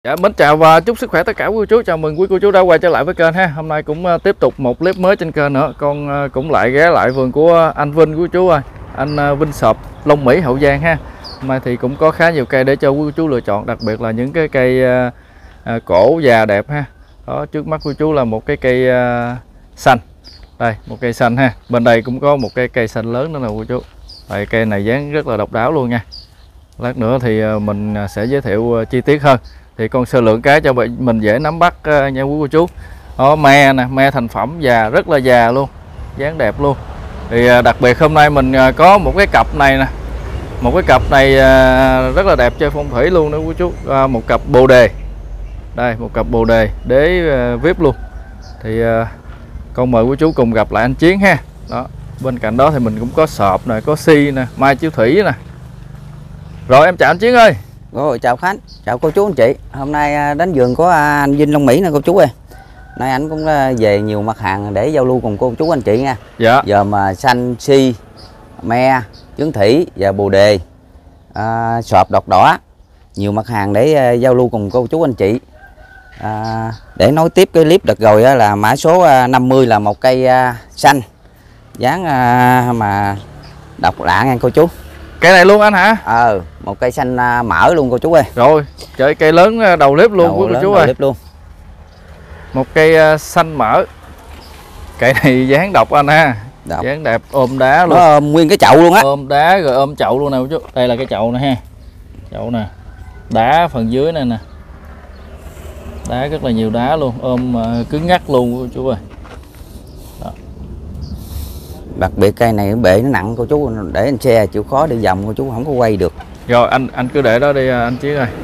Dạ, mến chào và chúc sức khỏe tất cả quý cô chú. Chào mừng quý cô chú đã quay trở lại với kênh ha. Hôm nay cũng tiếp tục một clip mới trên kênh nữa. Con cũng lại ghé lại vườn của anh Vinh quý cô chú ơi. Anh Vinh Shop Long Mỹ Hậu Giang ha. Hôm nay thì cũng có khá nhiều cây để cho quý cô chú lựa chọn, đặc biệt là những cái cây cổ già đẹp ha. Đó, trước mắt quý cô chú là một cái cây xanh. Đây, một cây xanh ha. Bên đây cũng có một cái cây xanh lớn nữa nè quý cô chú. Đây, cây này dáng rất là độc đáo luôn nha. Lát nữa thì mình sẽ giới thiệu chi tiết hơn. Thì con sơ lượng cái cho mình dễ nắm bắt nha quý cô chú. Đó, me nè, me thành phẩm già, rất là già luôn, dáng đẹp luôn. Thì đặc biệt hôm nay mình có một cái cặp này nè, một cái cặp này rất là đẹp chơi phong thủy luôn đó quý chú. Một cặp bồ đề, đây một cặp bồ đề đế vip luôn. Thì con mời quý chú cùng gặp lại anh Chiến ha. Đó, bên cạnh đó thì mình cũng có sọp nè, có si nè, mai chiếu thủy nè. Rồi em chào anh Chiến ơi. Rồi chào Khánh, chào cô chú anh chị. Hôm nay đến vườn có anh Vinh Long Mỹ nè cô chú ơi. Nay anh cũng về nhiều mặt hàng để giao lưu cùng cô chú anh chị nha. Dạ. Giờ mà xanh, si, me, trứng thủy và bồ đề, sọp đọt đỏ. Nhiều mặt hàng để giao lưu cùng cô chú anh chị. Để nói tiếp cái clip đợt rồi là mã số 50 là một cây xanh. Dáng mà độc lạ nha cô chú. Cây này luôn anh hả? Một cây xanh mỡ luôn cô chú ơi. Rồi, trời cây lớn đầu clip luôn của cô chú ơi. Luôn. Một cây xanh mỡ. Cây này dáng độc anh ha. Độc. Dáng đẹp, ôm đá luôn. Nó ôm nguyên cái chậu luôn á. Ôm đá rồi ôm chậu luôn nè cô chú. Đây là cái chậu nè ha. Chậu nè. Đá phần dưới này nè. Đá rất là nhiều đá luôn, ôm cứng ngắc luôn cô chú ơi. Đó. Đặc biệt cây này bệ nó nặng cô chú, để anh xe chịu khó đi vòng cô chú không có quay được. Rồi anh cứ để đó đi anh Chiến ơi.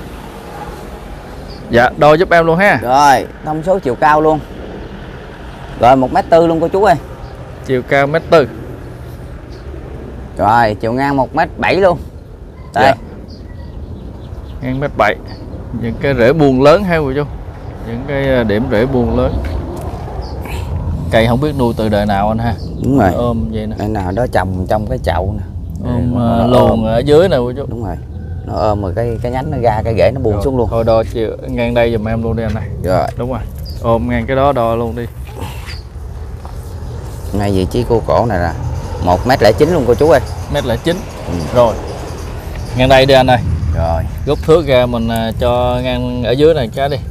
Dạ, đo giúp em luôn ha. Rồi, thông số chiều cao luôn. Rồi 1m4 luôn cô chú ơi. Chiều cao 1m4. Rồi, chiều ngang 1m7 luôn. Đây. Dạ. Ngang 1m7. Những cái rễ buông lớn ha cô chú. Những cái điểm rễ buông lớn. Cây không biết nuôi từ đời nào anh ha. Đúng rồi. Ôm vậy nè. Đây nào đó trồng trong cái chậu nè. Ôm luồn ở dưới nè cô chú. Đúng rồi. Nó ôm rồi cái nhánh nó ra, cái rễ nó buông xuống luôn. Thôi đo chiều ngang đây giùm em luôn đi anh này. Rồi. Đúng rồi. Ôm ngang cái đó đo luôn đi. Ngay vị trí cô cổ này là 1m09 luôn cô chú ơi. 1m09. Rồi. Ngang đây đi anh ơi. Rồi. Rút thước ra mình cho ngang ở dưới này cái đi.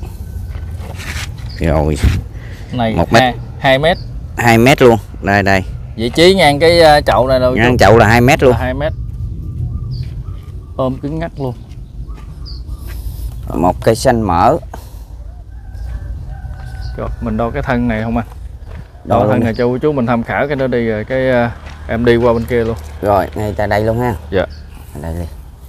Rồi. Này 1m. 2m. 2m luôn. Đây đây. Vị trí ngang cái chậu này đâu. Ngang chậu là 2m luôn. 2m. Ôm cứng ngắc luôn. Một cây xanh mỡ. Rồi, mình đo cái thân này không anh? Đo thân này cho cô chú mình tham khảo cái đó đi rồi cái em đi qua bên kia luôn. Rồi, ngay tại đây luôn ha. Dạ. Đây đi.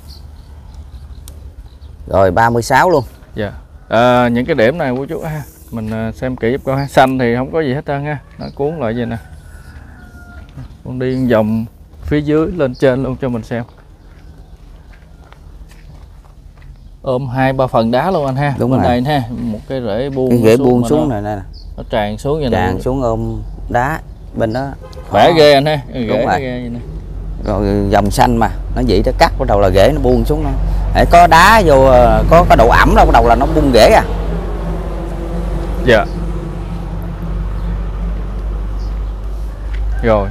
Rồi 36 luôn. Dạ. Những cái điểm này cô chú ha, mình xem kỹ giúp coi ha. Xanh thì không có gì hết trơn ha, nó cuốn lại vậy nè. Con đi vòng phía dưới lên trên luôn cho mình xem. Ôm 2-3 phần đá luôn anh ha. Đúng bên rồi. đây ha, một cái rễ buông. Cái rễ buông xuống này nè. Nó tràn xuống vậy nè. Tràn xuống ôm đá bên đó. Khỏe ghê anh ha. Đúng rồi. Ghê vậy nè. Rồi dòng xanh mà nó vậy nó cắt bắt đầu là rễ nó buông xuống nó. Để có đá vô, có độ ẩm đâu bắt đầu là nó bung rễ à. Dạ. Rồi.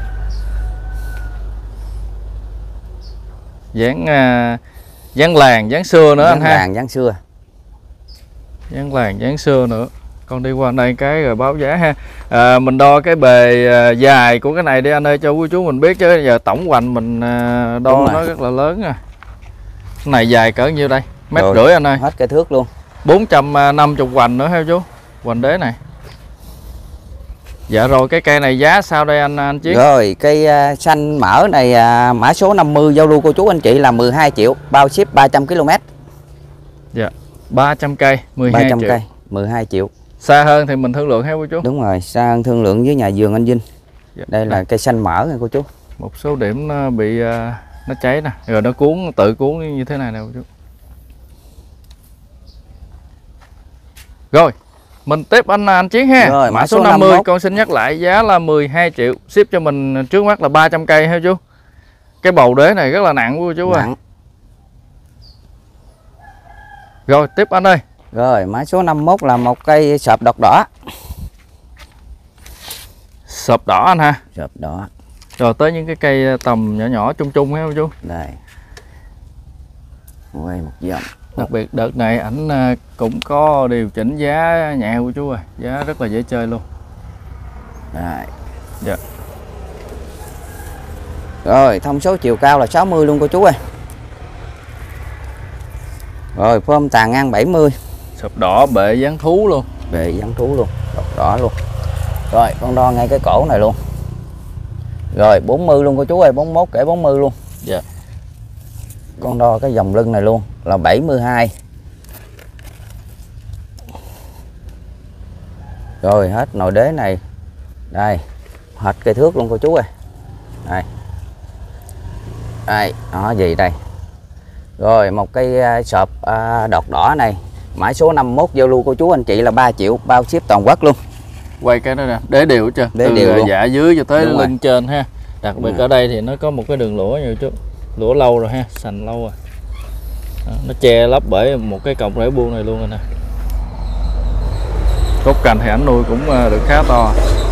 Dáng làng, dáng xưa nữa dáng anh ha. làng, dáng xưa. Dáng làng, dáng xưa nữa. Con đi qua đây cái rồi báo giá ha. Mình đo cái bề dài của cái này đi anh ơi cho quý chú mình biết, chứ giờ tổng hoành mình đo nó rất là lớn à. Cái này dài cỡ nhiêu đây? 1,5 m anh ơi. Hết cái thước luôn. 450 hoành nữa ha chú. Hoành đế này. Dạ rồi, cái cây này giá sao đây anh Chiến? Rồi cây xanh mỡ này mã số 50 giao lưu cô chú anh chị là 12 triệu, bao ship 300 km. Dạ. 300 cây, 12 300 triệu. cây, 12 triệu. Xa hơn thì mình thương lượng ha cô chú. Đúng rồi, xa hơn thương lượng với nhà vườn anh Vinh. Dạ. Đây là cây xanh mỡ nha cô chú. Một số điểm nó bị nó cháy nè, rồi nó cuốn, tự cuốn như thế này nè cô chú. Rồi, mình tiếp anh Chiến ha. Rồi, mã số 50 con xin nhắc lại giá là 12 triệu, ship cho mình trước mắt là 300 cây ha chú. Cái bầu đế này rất là nặng cô chú ơi. Rồi tiếp anh ơi. Rồi mã số 51 là một cây sợp đọt đỏ. Sợp đỏ anh ha. Sợp đỏ. Rồi tới những cái cây tầm nhỏ nhỏ chung chung ha chú. Đây. Quay một vòng. Đặc biệt đợt này ảnh cũng có điều chỉnh giá nhẹ của chú ơi, giá rất là dễ chơi luôn. Đây. Dạ. Rồi thông số chiều cao là 60 luôn cô chú ơi. Rồi phơm tàn ngang 70. Sợp đỏ bệ dáng thú luôn. Bệ dáng thú luôn, đọt đỏ luôn. Rồi con đo ngay cái cổ này luôn. Rồi 40 luôn cô chú ơi, 41 kể 40 luôn. Dạ. Con đo cái vòng lưng này luôn là 72. Rồi hết nồi đế này. Đây, hệt cây thước luôn cô chú ơi. Đây. Đây, nó gì đây. Rồi một cây sọp đọt đỏ này, mã số 51 giao lưu cô chú anh chị là 3 triệu, bao ship toàn quốc luôn. Quay cái đó nè, đế đều chưa? Đế từ đều luôn. dạ dưới cho tới Đúng lưng rồi. trên ha. Đặc biệt ở đây thì nó có một cái đường lũa như chú. Lũa lâu rồi ha, sành lâu rồi. Đó, nó che lấp bởi một cái cọng rễ buông này luôn rồi nè. Cốt cành thì ảnh nuôi cũng được khá to.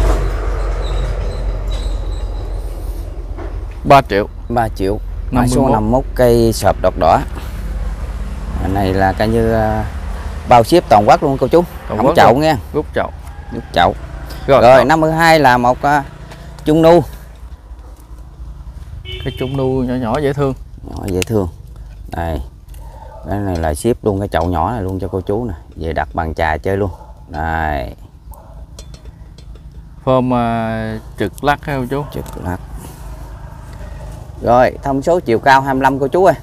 3 triệu. 3 triệu. Mã số 51. 51 cây sọp đọt đỏ. Này là coi như bao ship toàn quốc luôn cô chú. Toàn Không quốc chậu luôn. nha. Rút chậu. Rút chậu. Rồi, Rồi 52 là một chung nu. cái chung nu nhỏ nhỏ dễ thương. Nhỏ dễ thương. Đây. Cái này là ship luôn cái chậu nhỏ này luôn cho cô chú nè. Về đặt bàn trà chơi luôn. Đây. Phơm trực lắc ha cô chú. Trực lắc. Rồi thông số chiều cao 25 cô chú ơi.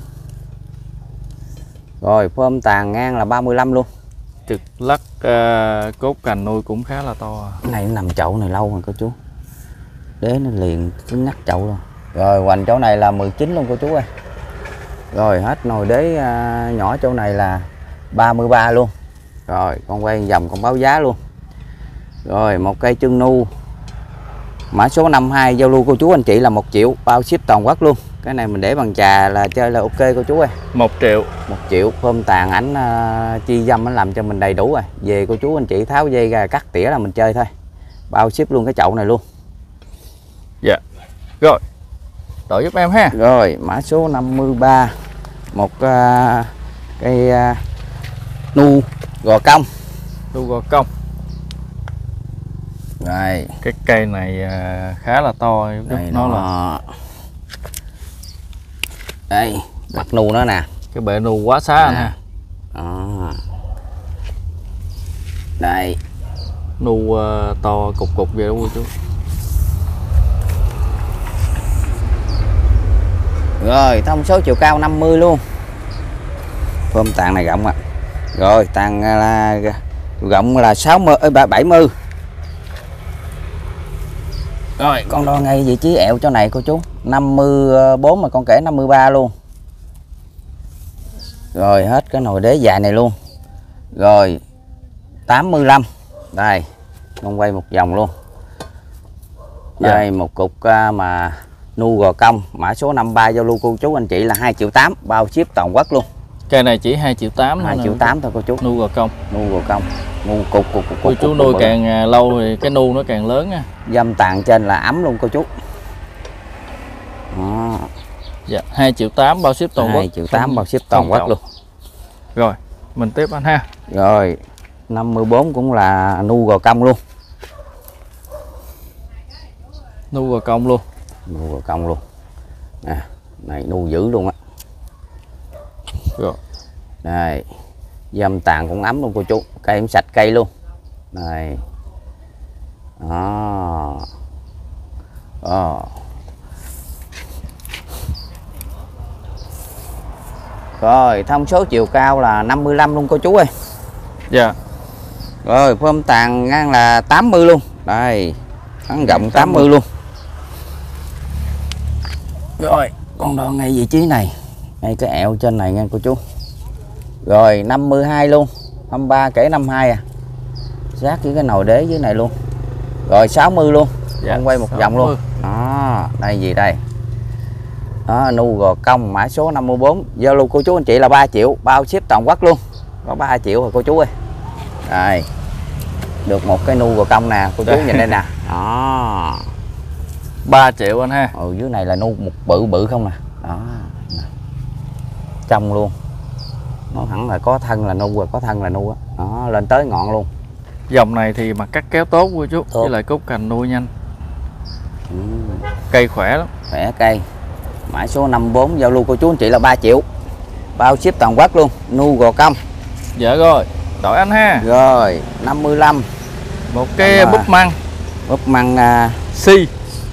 Rồi phơm tàn ngang là 35 luôn. Trực lắc cốt cành nuôi cũng khá là to. Cái này nó nằm chậu này lâu rồi cô chú. Đế nó liền cứng ngắt chậu luôn. Rồi hoành chỗ này là 19 luôn cô chú ơi. Rồi hết nồi đế nhỏ chỗ này là 33 luôn. Rồi con quay vòng con báo giá luôn. Rồi một cây chân nu mã số 52 giao lưu cô chú anh chị là 1 triệu, bao ship toàn quốc luôn. Cái này mình để bằng trà là chơi là ok cô chú ơi. 1 triệu. 1 triệu. Phơm tàn ảnh chi dâm nó làm cho mình đầy đủ rồi. Về cô chú anh chị tháo dây ra cắt tỉa là mình chơi thôi. Bao ship luôn cái chậu này luôn. Dạ. Rồi. Đổi giúp em ha. Rồi mã số 53 một cây nu gò công. Nu gò công. Rồi Cái cây này khá là to. đây nó là đây mặt nu nó nè. cái bệ nu quá xá anh ha. Đó. Đây Nu to cục cục vậy đó cô chú. rồi thông số chiều cao 50 luôn. Phơm tàn này rộng à. Rồi tàn là rộng là 60 70. Rồi con đo ngay vị trí ẹo chỗ này cô chú 54 mà con kể 53 luôn. Rồi hết cái nồi đế dài này luôn. Rồi 85. Đây con quay một vòng luôn. Đây một cục mà nu gò công mã số 53 giao lưu cô chú anh chị là 2 triệu 8, bao ship toàn quốc luôn. Cây này chỉ 2 triệu 8 2 triệu 8 thôi cô chú. Nu gò công. Nu gò công. Nu cục Cô chú nuôi càng lâu thì cái nu nó càng lớn nha. dâm tàn trên là ấm luôn cô chú. Đó. Dạ, 2 triệu 8 bao ship toàn quốc. 2 triệu 8 bao ship toàn quốc luôn. Rồi, mình tiếp anh ha. Rồi 54 cũng là nu gò công luôn. Nu gò công luôn. Nu gò công luôn. Nè, này nu dữ luôn á. Rồi. Đây. Dâm tàn cũng ấm luôn cô chú. Cây em sạch cây luôn. Đây. Đó. Rồi thông số chiều cao là 55 luôn cô chú ơi. Dạ. Rồi phơm tàn ngang là 80 luôn. Đây hắn rộng 80 luôn. Rồi con đo ngay vị trí này, ngay cái ẹo trên này nha cô chú. Rồi 52 luôn, 23 kể 52 à, sát với cái nồi đế dưới này luôn. Rồi 60 luôn. Dạ, con quay một 60. vòng luôn. Đó, đây gì đây. Đó, nu gò công mã số 54 giao lưu cô chú anh chị là 3 triệu, bao ship toàn quốc luôn. có 3 triệu rồi cô chú ơi. Đây được một cái nu gò công nè cô chú, nhìn đây nè. Đó 3 triệu anh ha. Dưới này là nu một bự bự không nè. Đó trong luôn, nó hẳn là có thân là nu rồi, có thân là nu á. Đó lên tới ngọn luôn. Dòng này thì mà cắt kéo tốt cô chú, tốt. với lại cốt cành nuôi nhanh. Cây khỏe lắm. Khỏe cây. Mã số 54 giao lưu cô chú anh chị là 3 triệu. Bao ship toàn quốc luôn, nu gò công. Dạ rồi, đổi anh ha. Rồi 55. Một cái búp măng. Búp măng Si.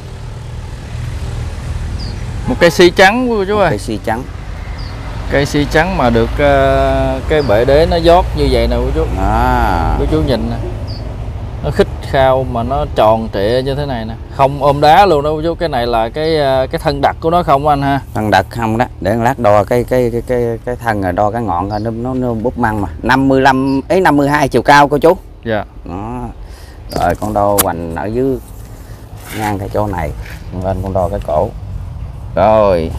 Một cây si trắng cô chú ơi. cây si trắng. Cây si trắng mà được cái bệ đế nó dót như vậy nè cô chú. Cô chú nhìn nè. Nó khít khao mà nó tròn trịa như thế này nè, không ôm đá luôn đó cô chú. Cái này là cái thân đặc của nó không anh ha? Thân đặc không đó, để lát đo cái thân rồi đo cái ngọn coi nó búp măng mà 55 ấy 52 chiều cao cô chú. Dạ. Đó. Rồi con đo hoành ở dưới ngang cái chỗ này, lên con đo cái cổ. Rồi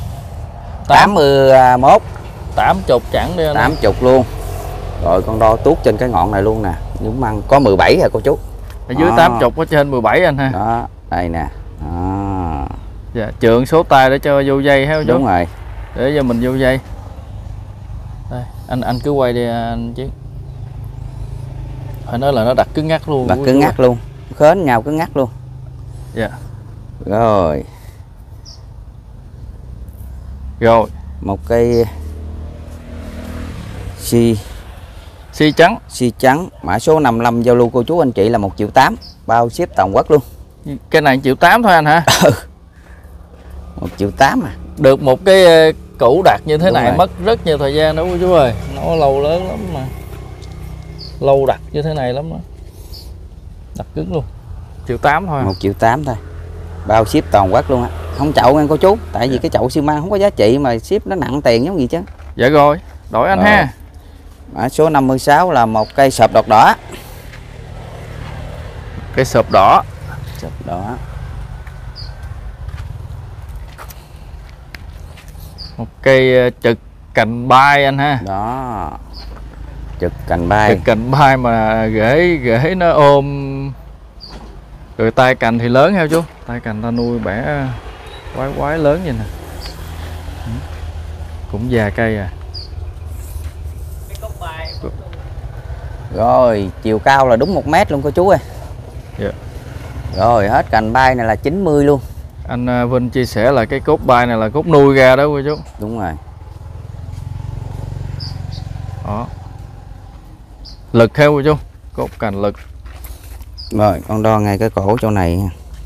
81. 80 chẳng đi anh. 80 luôn. Rồi con đo tuốt trên cái ngọn này luôn nè, những măng có 17 rồi cô chú. Ở dưới 80 có trên 17 anh ha. Đó, đây nè. Đó. Dạ, trượng số tay để cho vô dây ha cô chú. Đúng rồi. Để cho mình vô dây. Đây, anh cứ quay đi anh Chiến. Phải nói là nó đặt cứng ngắc luôn. Đặt cứng ngắc luôn. Khến nhau cứng ngắc luôn. Dạ. Rồi. Rồi. Một cây Si trắng. Si trắng, mã số 55 giao lưu cô chú anh chị là 1 triệu 8, bao ship toàn quốc luôn. Cái này 1 triệu 8 thôi anh hả? 1 triệu 8 à. Được một cái củ đặt như thế Đúng này rồi. mất rất nhiều thời gian đó cô chú ơi. Nó lâu lớn lắm mà. Lâu đặt như thế này lắm đó. Đặt cứng luôn. 1 triệu 8 thôi. 1 triệu 8 thôi. Bao ship toàn quốc luôn á. Không chậu nha cô chú, tại vì cái chậu xi măng không có giá trị mà ship nó nặng tiền giống gì chứ. Dạ rồi, đổi anh ha. Mã số 56 là một cây sọp đọt đỏ. Cây sọp đỏ. Sọp đỏ. Một cây trực cành bay anh ha. Đó. Trực cành bay. Trực cành bay mà rễ nó ôm. Rồi tay cành thì lớn heo chú. Tay cành ta nuôi bẻ quái lớn vậy nè. Cũng già cây à. Rồi chiều cao là đúng 1 mét luôn cô chú ơi. Dạ. Rồi hết cành bay này là 90 luôn. Anh Vinh chia sẻ là cái cốt bay này là cốt nuôi ra đó cô chú. Đúng rồi. Đó. Lực theo cô chú. Cốt cành lực. Rồi con đo ngay cái cổ chỗ này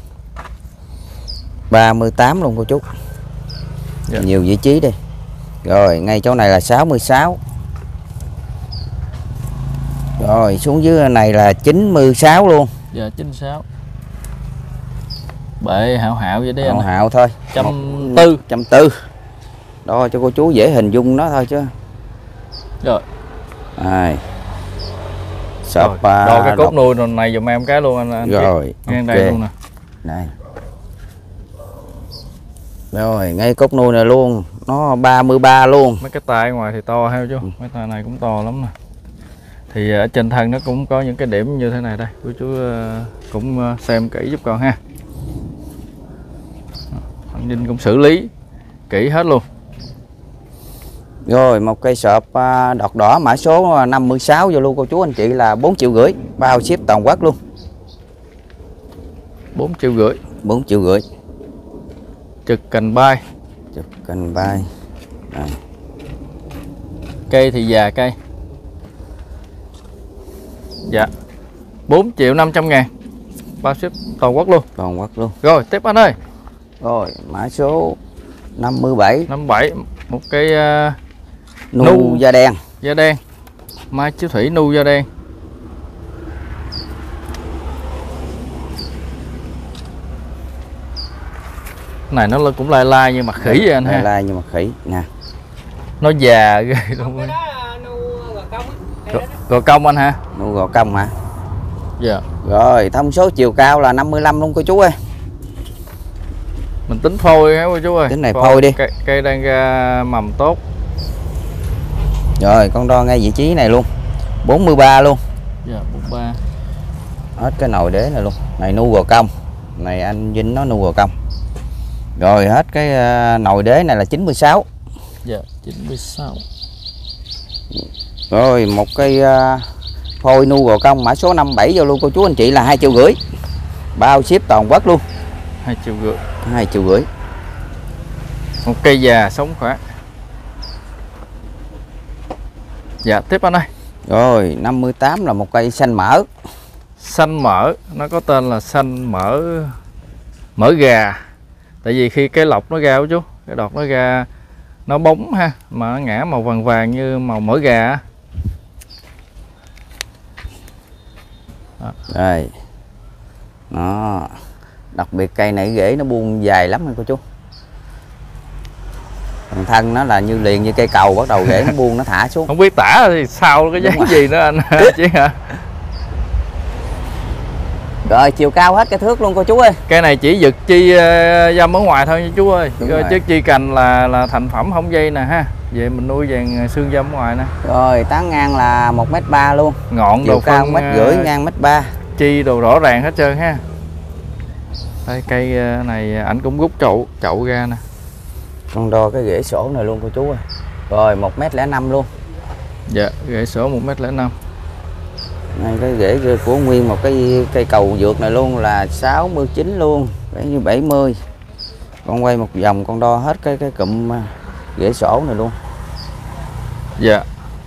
38 luôn cô chú. Dạ. Nhiều vị trí đi. Rồi ngay chỗ này là 66. Rồi xuống dưới này là 96 luôn. Dạ 96. Bệ hảo vậy đấy anh. Hạo thôi. 140. 140. Đo cho cô chú dễ hình dung nó thôi chứ. Rồi. Rồi. Sọp đo cái cốt nuôi này giùm em cái luôn anh. Rồi. Ngang Okay. đây luôn nè. Đây. Rồi ngay cốt nuôi này luôn, nó 33 luôn. Mấy cái tay ngoài thì to heo chú. Mấy tay này cũng to lắm nè. Thì ở trên thân nó cũng có những cái điểm như thế này đây. Cô chú cũng xem kỹ giúp con ha. Anh Vinh cũng xử lý kỹ hết luôn. Rồi một cây sọp đọt đỏ mã số 56 vô luôn cô chú anh chị là 4,5 triệu, bao ship toàn quốc luôn. 4,5 triệu. 4,5 triệu. Trực cành bay. Trực cành bay. Đây. Cây thì già cây. Dạ 4.500.000, bao ship toàn quốc luôn. Toàn quốc luôn. Rồi tiếp anh ơi. Rồi mã số 57. 57, một cái nu da đen. Da đen. Mai chiếu thủy nu da đen. Này nó cũng lai lai như mặt khỉ vậy anh ha. Lai như mặt khỉ nè. Nó già ghê luôn. Gò công anh hả? Nu gò công hả? Dạ. Rồi thông số chiều cao là 55 luôn cô chú ơi. Mình tính phôi hả cô chú ơi? Tính này phôi đi. Cây đang ra mầm tốt. Rồi con đo ngay vị trí này luôn. 43 luôn. Dạ 43. Hết cái nồi đế này luôn. Này nu gò công. Này anh Vinh nó nu gò công. Rồi hết cái nồi đế này là 96. Dạ 96. Rồi một cây phôi nu gò công mã số 57 giao lưu cô chú anh chị là 2,5 triệu. Bao ship toàn quốc luôn. 2,5 triệu. 2,5 triệu. Một cây già sống khỏe. Dạ tiếp anh ơi. Rồi 58 là một cây xanh mỡ. Xanh mỡ, nó có tên là xanh mỡ gà. Tại vì khi cái lọc nó ra của chú, cái đọt nó ra nó bóng ha, mà nó ngã màu vàng vàng như màu mỡ gà. Rồi. Đó. Đặc biệt cây này rễ nó buông dài lắm nha cô chú. Phần thân nó là như liền như cây cầu, bắt đầu rễ nó buông nó thả xuống. Không biết tả thì sao cái dáng gì nữa anh chứ hả? Rồi chiều cao hết cái thước luôn cô chú ơi. Cây này chỉ giật chi dăm ở ngoài thôi nha chú ơi. Chứ chi cành là thành phẩm không dây nè ha. Vậy mình nuôi vàng xương dăm ở ngoài nè. Rồi tán ngang là 1m3 luôn. Ngọn chiều đồ cao 1m5 ngang 1m3. Chi đồ rõ ràng hết trơn ha. Đây cây này ảnh cũng rút chậu ra nè. Con đo cái rễ sổ này luôn cô chú ơi. Rồi 1m05 luôn. Dạ rễ sổ 1m05. Này cái rễ của nguyên một cái cây cầu vượt này luôn là 69 luôn, cái như 70. Con quay một vòng con đo hết cái cụm rễ sổ này luôn. Dạ.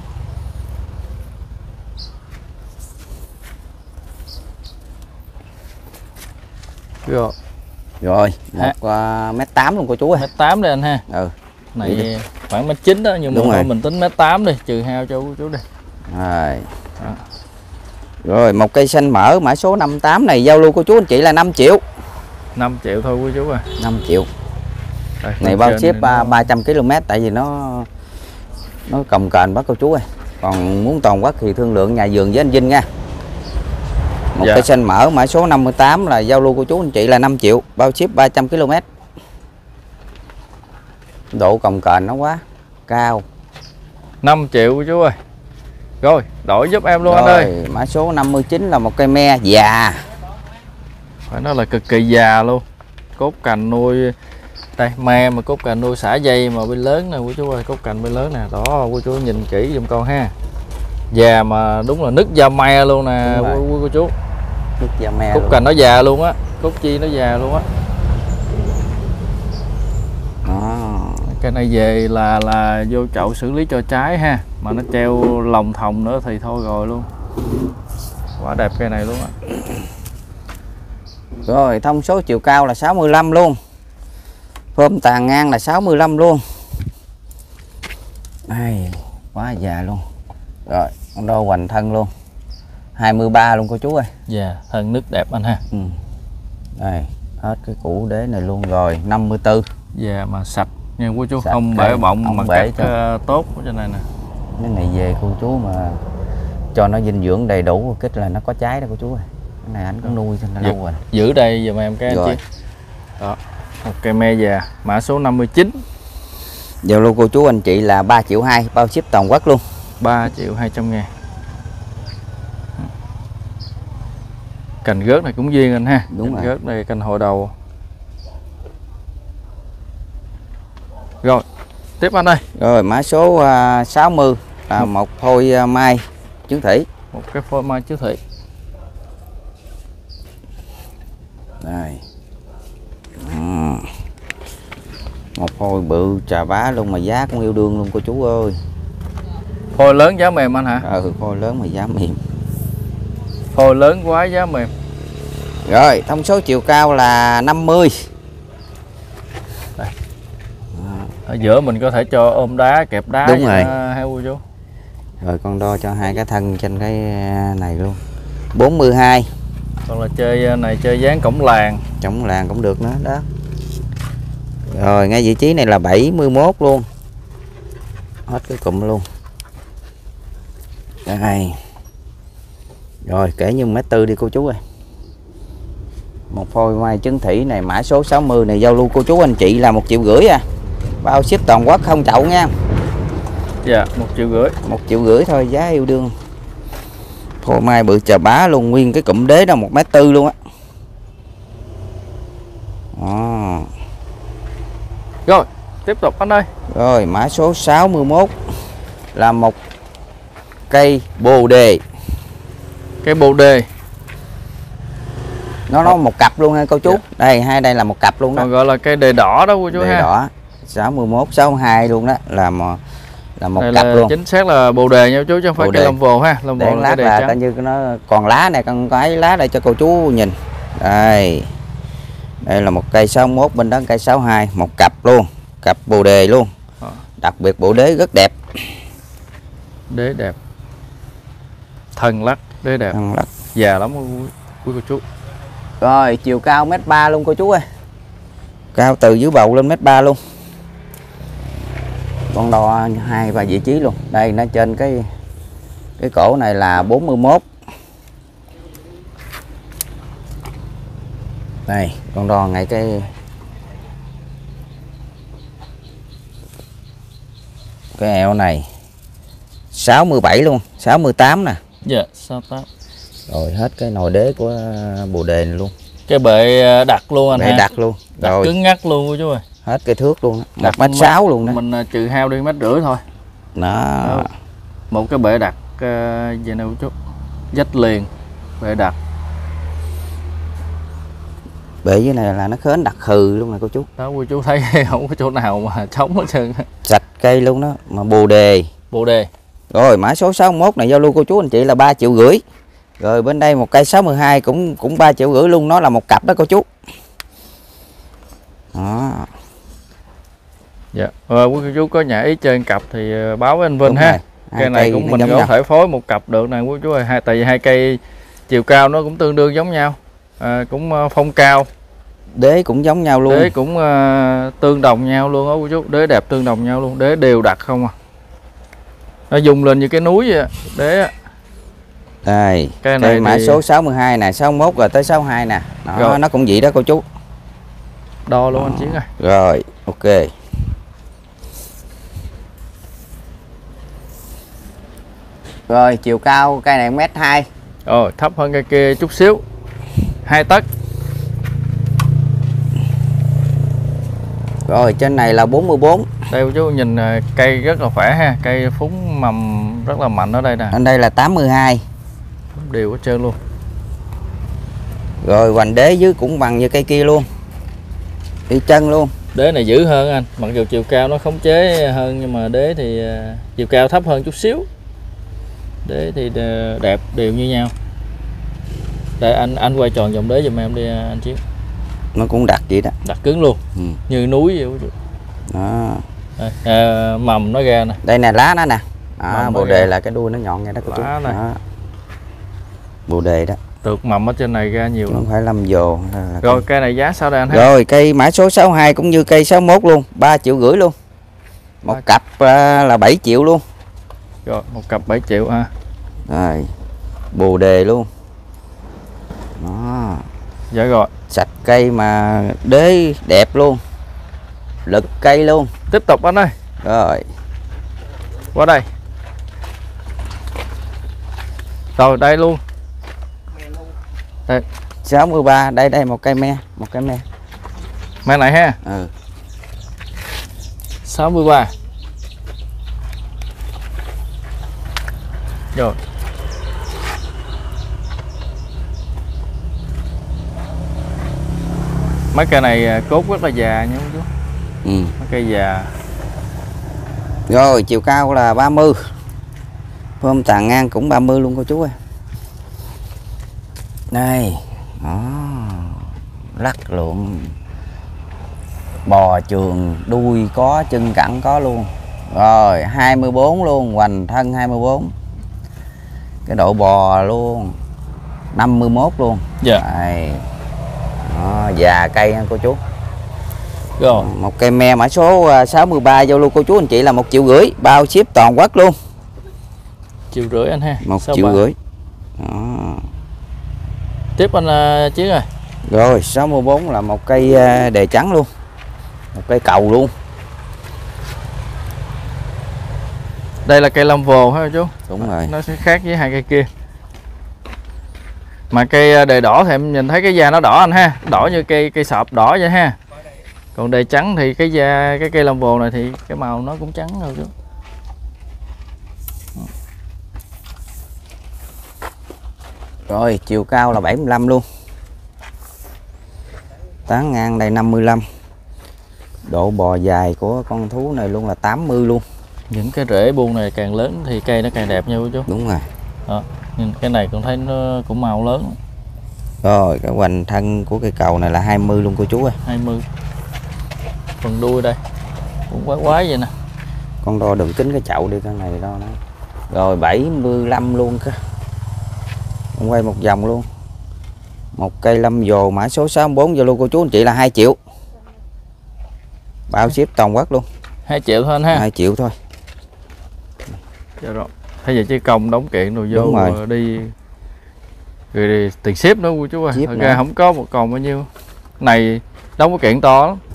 Rồi. Rồi, một m8 luôn cô chú ơi. M8 đây anh ha. Ừ. Này khoảng M9 đó, nhưng mà thôi mình tính M8 đi, trừ hao cho chú đi. Rồi. Rồi một cây xanh mỡ mã số 58 này giao lưu cô chú anh chị là 5 triệu. 5 triệu thôi cô chú ơi. 5 triệu. Đây, này bao ship 300 km tại vì nó cồng kềnh bác cô chú ơi. Còn muốn toàn quốc thì thương lượng nhà vườn với anh Vinh nha. Một cây xanh mỡ mã số 58 là giao lưu cô chú anh chị là 5 triệu, bao ship 300 km. Độ cồng kềnh nó quá cao. 5 triệu cô chú ơi. Rồi, đổi giúp em luôn. Rồi, anh ơi. Mã số 59 là một cây me già. Phải nói là cực kỳ già luôn. Cốt cành nuôi đây, me mà cốt cành nuôi xả dây mà bên lớn nè cô chú ơi, cốt cành bên lớn nè. Đó cô chú nhìn kỹ giùm con ha. Già mà đúng là nứt da me luôn nè cô chú. Nứt da me. Cốt cành nó già luôn á, cốt chi nó già luôn á. Cái này về là vô chậu xử lý cho trái ha, mà nó treo lồng thòng nữa thì thôi rồi luôn. Quá đẹp cây này luôn á. Rồi thông số chiều cao là 65 luôn. Phơm tàn ngang là 65 luôn. Đây, quá già luôn. Rồi, con đo hoành thân luôn. 23 luôn cô chú ơi. Dạ, thân nước đẹp anh ha. Đây, hết cái củ đế này luôn rồi, 54. Dạ mà sạch nha cô chú, sạch, không bể bọng mà bể cắt tốt ở trên này nè. Cái này về cô chú mà cho nó dinh dưỡng đầy đủ kích là nó có trái đó cô chú ơi. Cái này anh có nuôi cho nó lâu rồi. Giữ đây giùm em cái anh chị. Đó, một cây me già mã số 59. Giao lưu cô chú anh chị là 3,2 triệu, bao ship toàn quốc luôn. 3.200.000. Cành gớt này cũng duyên anh ha. Đúng cành rồi. Gớt này cành hồi đầu. Rồi, tiếp anh ơi. Rồi mã số 60 là một phôi mai trứng thủy. Một cái phôi mai trứng thủy. Đây. Một phôi bự trà bá luôn mà giá cũng yêu đương luôn cô chú ơi. Phôi lớn giá mềm anh hả? Phôi lớn mà giá mềm. Phôi lớn quá giá mềm. Rồi thông số chiều cao là 50. Đây. Ở giữa mình có thể cho ôm đá, kẹp đá. Đúng rồi. Hay cô chú. Rồi con đo cho hai cái thân trên cái này luôn. 42. Còn là chơi này chơi dáng cổng làng. Cổng làng cũng được nữa đó. Rồi ngay vị trí này là 71 luôn. Hết cái cụm luôn. Đây. Rồi kể như 1m4 đi cô chú ơi. Một phôi mai trứng thủy này mã số 60 này giao lưu cô chú anh chị là 1,5 triệu à. Bao ship toàn quốc không chậu nha. Dạ 1,5 triệu. 1,5 triệu thôi, giá yêu đương. Phô mai bự chà bá luôn, nguyên cái cụm đế đó 1,4 m luôn á. Rồi tiếp tục anh ơi. Rồi mã số 61 là một cây bồ đề. Cây bồ đề. Nó một cặp luôn ha cô chú. Đây đây là một cặp luôn đó. Còn gọi là cây đề đỏ đó cô chú đề ha. Đỏ 61 62 luôn đó, là một đây cặp là luôn. Chính xác là bồ đề nha chú, chứ không phải cây lâm vồ ha. Lâm vồ lát là coi như nó còn lá này, con cái lá đây cho cô chú nhìn. Đây. Đây là một cây 61, bên đó cây 62, một cặp luôn, cặp bồ đề luôn. Đặc biệt bộ đế rất đẹp. Đế đẹp. Thân lắc, đế đẹp. Thân lắc. Già lắm quý cô chú. Rồi chiều cao 1,3 m luôn cô chú ơi. Cao từ dưới bầu lên 1,3 m luôn. Con đo 2-3 vị trí luôn. Đây nó trên cái cổ này là 41. Đây con đo ngay cái eo này 67 luôn, 68 nè. Dạ, 68. Rồi hết cái nồi đế của bồ đề này luôn. Cái bệ đặt luôn anh ha. Bệ đặt luôn. Đặt rồi cứng ngắc luôn cô chú ơi. Hết cái thước luôn, 1,6 m luôn đó. Mình trừ hao đi 1,5 m thôi. Đó. Một cái bệ đặt vậy nè cô chú. Dách liền, bệ đặt. Bệ dưới này là nó khến đặc khừ luôn nè cô chú. Đó cô chú thấy không có chỗ nào mà trống hết trơn. Sạch cây luôn đó, mà bồ đề. Bồ đề. Rồi mã số 61 này giao lưu cô chú anh chị là 3,5 triệu. Rồi bên đây một cây 62 cũng 3,5 triệu luôn, nó là một cặp đó cô chú. Đó. Dạ. Quý cô chú có nhà ý chơi cặp thì báo với anh Vinh. Đúng ha. Cây này cũng mình có thể phối một cặp được nè quý chú ơi. Tại vì hai cây chiều cao nó cũng tương đương giống nhau. Cũng phong cao. Đế cũng giống nhau luôn. Đế cũng tương đồng nhau luôn đó quý chú. Đế đẹp tương đồng nhau luôn. Đế đều đặt không à. Nó dùng lên như cái núi vậy. Đế á. Đây, cây này mã số 62 nè, 61 rồi tới 62 nè. Đó, nó cũng vậy đó cô chú. Đo luôn anh Chiến ơi. Rồi, ok. Rồi, chiều cao cây này 1,2 m. Rồi, thấp hơn cây kia chút xíu. 2 tấc. Rồi, trên này là 44. Đây cô chú nhìn cây rất là khỏe ha, cây phúng mầm rất là mạnh ở đây nè. Ở đây là 82. Đều hết trơn luôn. Rồi hoành đế dưới cũng bằng như cây kia luôn. Đi chân luôn. Đế này dữ hơn anh, mặc dù chiều cao nó khống chế hơn nhưng mà đế thì chiều cao thấp hơn chút xíu. Đế thì đẹp đều như nhau. Đây anh quay tròn vòng đế giùm em đi anh Chiến. Nó cũng đặt vậy đó. Đặt cứng luôn. Như núi vậy. Đó. Đây, mầm nó ra nè. Đây nè lá nó nè. Bồ đề là cái đuôi nó nhọn nghe đó cô chú. Bồ đề đó. Tược mầm ở trên này ra nhiều lắm. Không phải lâm dồ. Rồi cây này giá sao đây anh? Rồi cây mã số 62 cũng như cây 61 luôn, 3,5 triệu luôn. Một cặp là 7 triệu luôn. Rồi một cặp 7 triệu ha. Rồi. Bồ đề luôn. Đó. Dạ rồi. Sạch cây mà đế đẹp luôn. Lực cây luôn. Tiếp tục anh ơi. Rồi. Qua đây. Rồi đây luôn. Đây. 63, đây một cây me, Me này ha. 63. Rồi. Mấy cây này cốt rất là già nha chú. Mấy cây già. Rồi chiều cao là 30. Phơm tàn ngang cũng 30 luôn cô chú ơi. Đây. Đó. Lắc luôn. Bò trường, đuôi có, chân cẳng có luôn. Rồi 24 luôn, hoành thân 24. Cái độ bò luôn 51 luôn. Dạ. Đây. Đó, già cây nha cô chú. Rồi. Một cây me mã số 63 giao lưu cô chú anh chị là 1,5 triệu, bao ship toàn quốc luôn. 1,5 triệu anh ha. 1,5 triệu. Đó. Tiếp anh Chiến ơi. Rồi 64 là một cây đề trắng luôn. Một cây cầu luôn. Đây là cây lâm vồ ha chú. Đúng rồi. Nó sẽ khác với hai cây kia. Mà cây đề đỏ thì em nhìn thấy cái da nó đỏ anh ha, đỏ như cây sọp đỏ vậy ha. Còn đề trắng thì cái da cái cây lông bồ này thì cái màu nó cũng trắng thôi chú. Rồi chiều cao là 75 luôn. Tán ngang đây 55. Độ bò dài của con thú này luôn là 80 luôn. Những cái rễ buông này càng lớn thì cây nó càng đẹp nha chú. Đúng rồi. Đó, nhìn cái này cũng thấy nó cũng màu lớn. Rồi cái hoành thân của cây cầu này là 20 luôn cô chú ơi. 20. Phần đuôi đây cũng quái quái vậy nè. Con đo đường kính cái chậu đi, cái này đo nó. Rồi 75 luôn cơ. Con quay một vòng luôn. Một cây lâm dồ mã số 64 Zalo cô chú anh chị là 2 triệu. Bao ship toàn quốc luôn. 2 triệu thôi anh ha. 2 triệu thôi. Dạ rồi. Thế giờ chỉ công đóng kiện rồi Đúng vô rồi. đi rồi tiền ship nữa cô chú ơi. Thật ra không có một còn bao nhiêu. Này đóng cái kiện to lắm.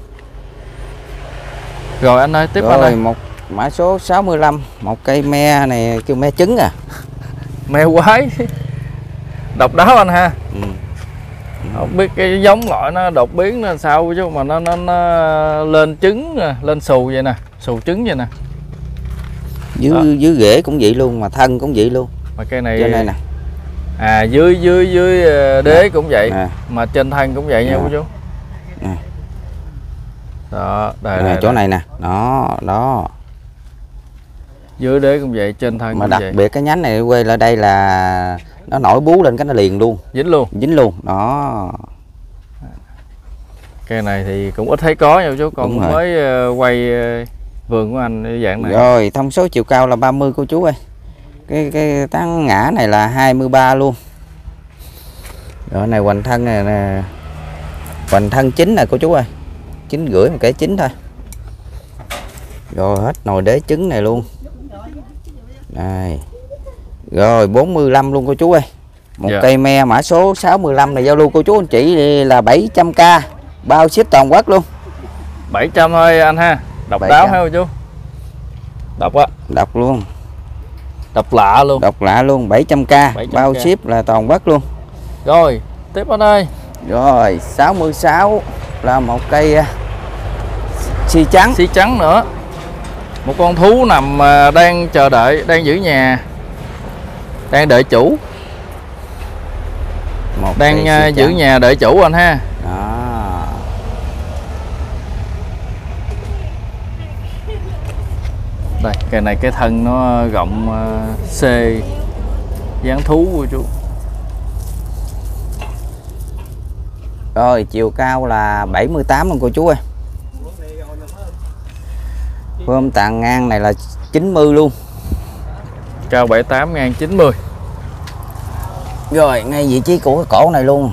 Rồi anh ơi, tiếp rồi, anh ơi. một mã số 65, một cây me này kêu me trứng à. Me quái. Độc đáo anh ha. Ừ. Không biết cái giống loại nó đột biến nó sao chứ mà nó lên trứng lên xù vậy nè, xù trứng vậy nè. Dưới rễ cũng vậy luôn, mà thân cũng vậy luôn. Mà cây này trên đây nè. À dưới đế nè. cũng vậy Nè. mà trên thân cũng vậy nha Nè. cô chú. Nè. Đó, đây, chỗ này nè, đó. Dưới đế cũng vậy, trên thân Mà cũng đặc vậy. biệt cái nhánh này quay lại đây là nó nổi bú lên cái nó liền luôn, dính luôn đó. Cây này thì cũng ít thấy có nha chú, con mới quay vườn của anh dạng này. Rồi thông số chiều cao là 30 cô chú ơi. Cái tán ngã này là 23 luôn. Rồi này hoành thân này nè, hoành thân 9 nè cô chú ơi, 9 rưỡi một cái 9 thôi. Rồi hết nồi đế trứng này luôn. Đây. Rồi 45 luôn cô chú ơi. Một cây me mã số 65 này giao lưu cô chú anh chị là 700k, bao ship toàn quốc luôn. 700 thôi anh ha. Độc 700. Đáo hay không chú? Độc á. Độc luôn. Độc lạ luôn. Độc lạ luôn, 700k, bao ship là toàn quốc luôn. Rồi, tiếp anh ơi. Rồi, 66 là một cây si trắng. Si trắng nữa. Một con thú nằm đang chờ đợi, đang giữ nhà. Đang đợi chủ. Đang giữ nhà đợi chủ anh ha. Đó. Đây, cây này cái thân nó rộng C, dáng thú của chú. Rồi chiều cao là 78 luôn cô chú ơi. Phơm tàn ngang này là 90 luôn. Cao 78 ngang 90. Rồi ngay vị trí của cái cổ này luôn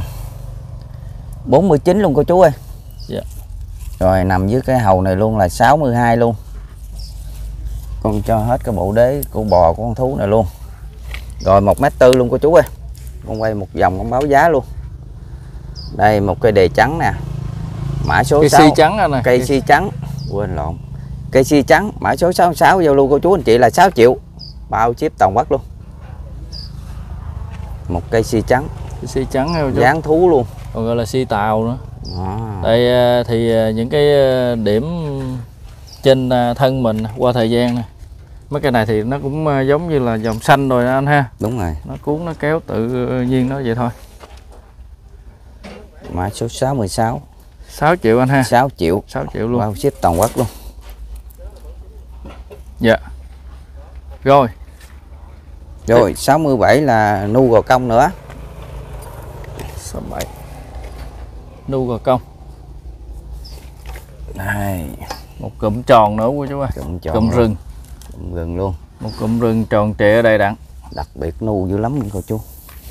49 luôn cô chú ơi. Dạ. Rồi nằm dưới cái hầu này luôn là 62 luôn. Con cho hết cái bộ đế của bò của con thú này luôn. Rồi 1m4 luôn cô chú ơi. Con quay một vòng con báo giá luôn. Đây một cây đề trắng nè. Mã số cây 6. Si trắng anh này. Cây si trắng. Quên lộn. Cây si trắng mã số 66 giao lưu cô chú anh chị là 6 triệu. Bao ship toàn quốc luôn. Một cây si trắng. Cây si trắng hay chú? Dáng thú luôn. Còn gọi là si tàu nữa. À. Đây thì những cái điểm trên thân mình qua thời gian nè. Mấy cái này thì nó cũng giống như là dòng xanh rồi anh ha. Đúng rồi. Nó cuốn nó kéo tự nhiên nó vậy thôi. Mã số 66. 6 triệu anh ha. 6 triệu. 6 triệu luôn. Bao ship toàn quốc luôn. Dạ. Rồi. Rồi 67 là nu gò công nữa. 67. Nu gò công. Đây. Một cụm tròn nữa của chú ơi. Cụm rừng. Cụm rừng luôn. Một cụm rừng tròn trịa đầy đặn. Đặc biệt nu dữ lắm cô chú.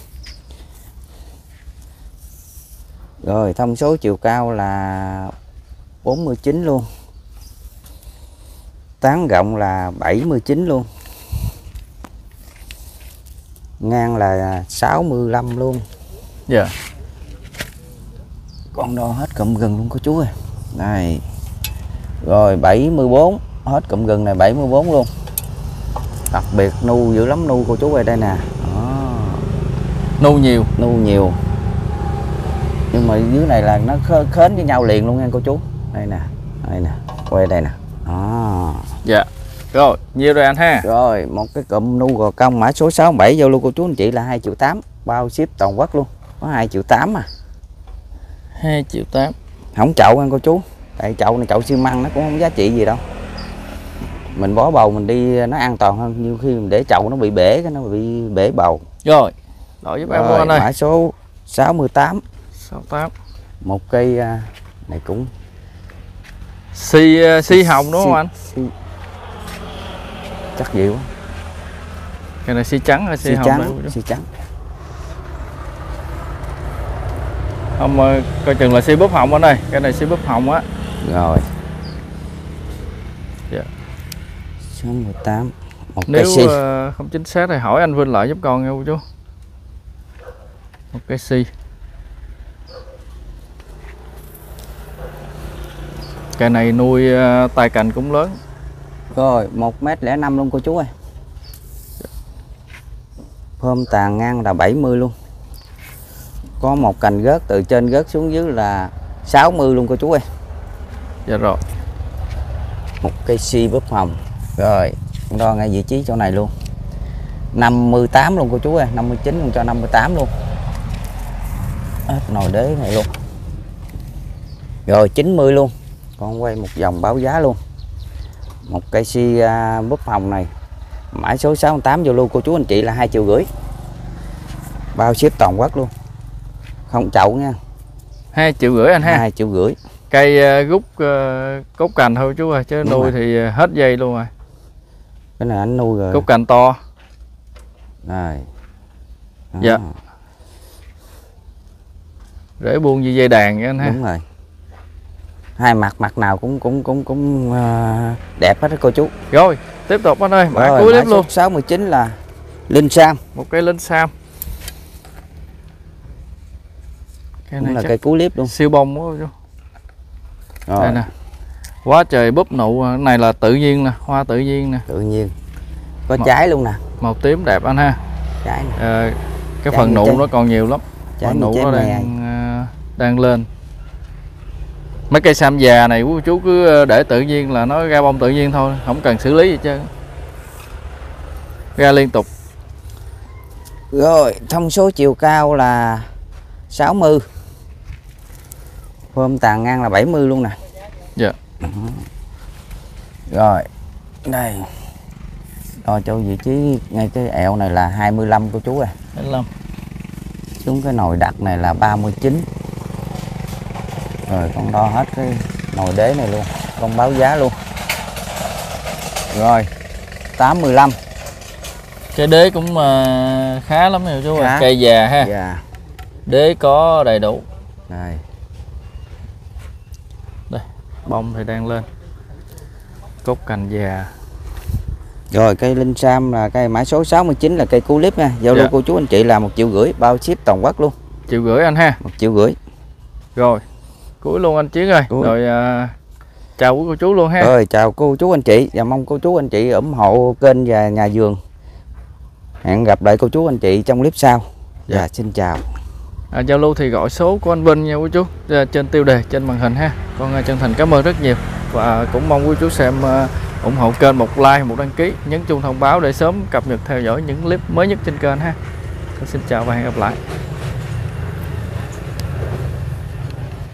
Rồi thông số chiều cao là 49 luôn. Tán rộng là 79 luôn. Ngang là 65 luôn. Dạ. Con đo hết cụm rừng luôn cô chú ơi. Đây. Rồi 74, hết cụm rừng này 74 luôn. Đặc biệt nu dữ lắm nu cô chú ơi đây nè. Đó. Nu nhiều. Nu nhiều. Nhưng mà dưới này là nó khến với nhau liền luôn nha cô chú. Đây nè, quay đây nè. Đó. Dạ. Rồi, nhiêu rồi anh ha? Rồi, một cái cụm nu gò công mã số 67 giao lưu cô chú anh chị là 2.8 triệu, bao ship toàn quốc luôn. Có 2.8 triệu à. 2.8 triệu. Không chậu nha cô chú. Tại chậu này chậu xi măng nó cũng không giá trị gì đâu. Mình bó bầu mình đi nó an toàn hơn, nhiều khi mình để chậu nó bị bể, cái nó bị bể bầu. Rồi, đổi giúp em anh ơi. Mã số 68. 68. Một cây này cũng si hồng đúng không anh? Chắc gì quá. Cái này si trắng hay si hồng? Si trắng. Không, coi chừng là si búp hồng anh ơi. Cái này si búp hồng á. Rồi. Dạ. 68. Một Nếu cây si. Không chính xác thì hỏi anh Vinh lại giúp con nha cô chú. Một cây si. Cây này nuôi tay cành cũng lớn. Rồi 1,05 m luôn cô chú ơi. Phơm tàn ngang là 70 luôn. Có một cành gớt từ trên gớt xuống dưới là 60 luôn cô chú ơi. Dạ rồi. Một cây si búp hồng. Rồi đo ngay vị trí chỗ này luôn. 58 luôn cô chú ơi, 59 luôn cho 58 luôn. Hết nồi đế này luôn. Rồi 90 luôn. Con quay một vòng báo giá luôn. Một cây si búp hồng này mã số 68 vô lưu cô chú anh chị là 2,5 triệu, bao ship toàn quốc luôn, không chậu nha. 2,5 triệu anh ha. 2,5 triệu. Cây rút cốt cành thôi chú ơi, chứ nuôi thì hết dây luôn rồi. Cái này anh nuôi rồi. Cốt cành to. Rồi. Đó. Dạ. Rễ buông như dây đàn vậy anh ha. Đúng rồi. Hai mặt nào cũng đẹp hết đó cô chú. Rồi, tiếp tục anh ơi, mã rồi, cuối clip luôn. 69 là Linh Sam. Một cây Linh Sam. Cây này cũng là cây cuối clip luôn. Siêu bông quá chú. Rồi. Đây nè. Quá trời búp nụ, cái này là tự nhiên nè, hoa tự nhiên nè. Tự nhiên. Có trái luôn nè. Màu tím đẹp anh ha. Trái nè. Cái trái phần nụ nó còn nhiều lắm. Trái nụ nó này. đang lên. Mấy cây sam già này của chú cứ để tự nhiên là nó ra bông tự nhiên thôi, không cần xử lý gì chứ. Ra liên tục. Rồi, thông số chiều cao là 60. Phơm tàn ngang là 70 luôn nè. Dạ. Rồi, đây. Đo cho vị trí ngay cái ẹo này là 25 cô chú ơi. 25. Xuống cái nồi đặt này là 39. Rồi con đo hết cái nồi đế này luôn, con báo giá luôn. Rồi, 85. Cái đế cũng khá lắm nè chú ơi. Cây già ha. Dạ. Đế có đầy đủ. Đây. Đây, bông thì đang lên. Cốt cành già. Rồi cây Linh Sam là cây mã số 69 là cây Culip nha. Giao lưu cô chú anh chị là 1,5 triệu, bao ship toàn quốc luôn. 1,5 triệu anh ha. 1,5 triệu. Rồi, cuối luôn anh Chiến ơi. Cuối. Rồi chào quý cô chú luôn ha. Rồi chào cô chú anh chị và mong cô chú anh chị ủng hộ kênh và nhà vườn. Hẹn gặp lại cô chú anh chị trong clip sau. Dạ, xin chào. Giao lưu thì gọi số của anh Vinh nha quý chú, trên tiêu đề trên màn hình ha. Con chân thành cảm ơn rất nhiều và cũng mong quý chú xem ủng hộ kênh một like, một đăng ký, nhấn chuông thông báo để sớm cập nhật theo dõi những clip mới nhất trên kênh ha. Xin chào và hẹn gặp lại.